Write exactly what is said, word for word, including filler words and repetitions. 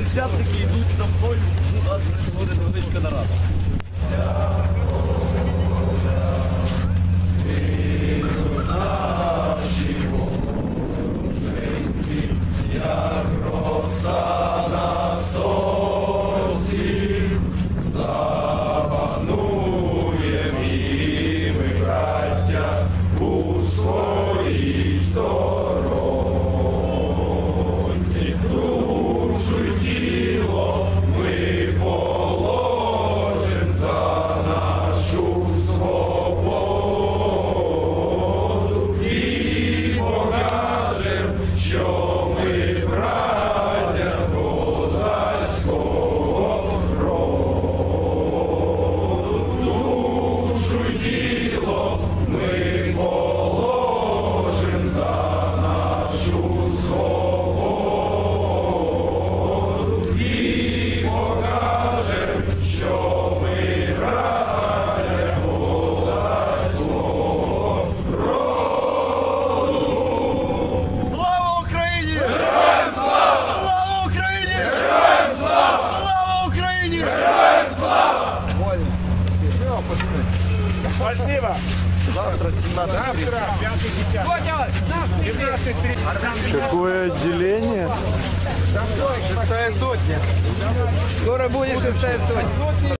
Десятники йдуть за мною, у нас буде невеличка нарада. Як роса на сонці, запануєм і ми, браття, у своїй сторонці. Душу й тіло ми положим за нашу свободу і покажем, що спасибо. Завтра семнадцать тридцать. Какое отделение? Шестая сотня. Скоро будет шестая сотня.